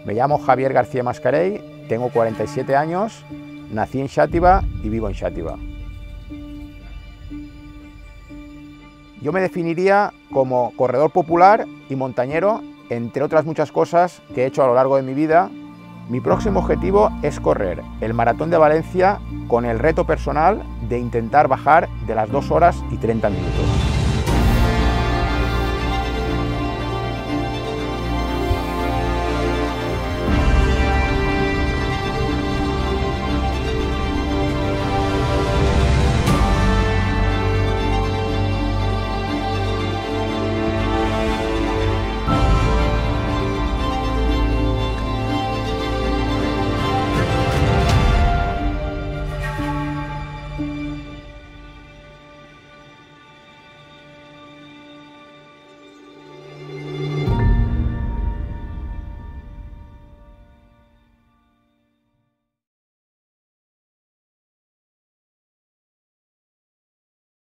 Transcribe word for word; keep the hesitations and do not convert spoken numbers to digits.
Me llamo Javier García Mascarell, tengo cuarenta y siete años, nací en Xàtiva y vivo en Xàtiva. Yo me definiría como corredor popular y montañero, entre otras muchas cosas que he hecho a lo largo de mi vida. Mi próximo objetivo es correr el Maratón de Valencia con el reto personal de intentar bajar de las dos horas y treinta minutos.